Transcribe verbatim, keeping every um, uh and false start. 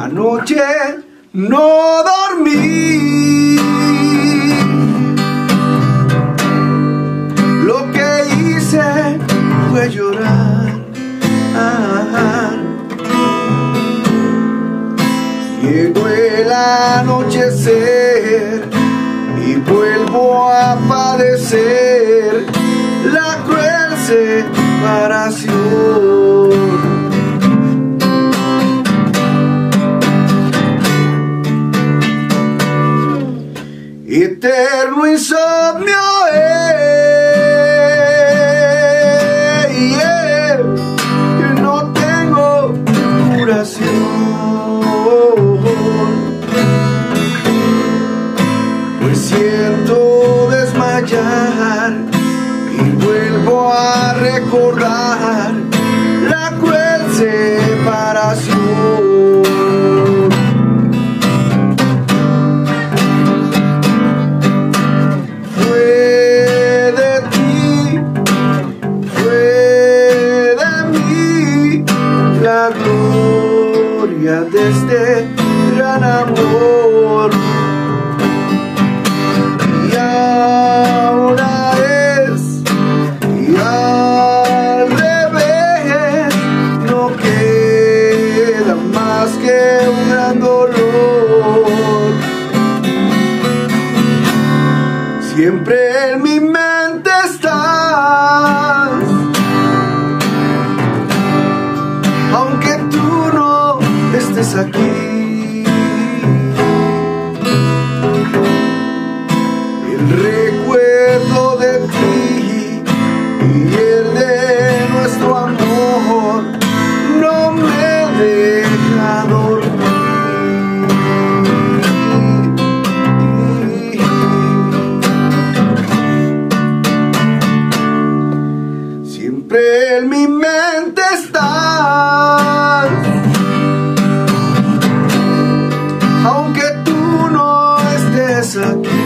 Anoche no dormí, lo que hice fue llorar. Ah, llegó el anochecer y vuelvo a padecer la cruel separación. Eterno insomnio, eh, yeah. No tengo curación, pues siento desmayar y vuelvo a recordar la cruel separación. La gloria de este gran amor, y ahora es, y al revés, no queda más que un gran dolor. Siempre en mi mente estás, aunque tú no estés aquí. El recuerdo de ti y el de nuestro amor no me deja dormir. Siempre en mi mente estás, aunque tú no estés aquí.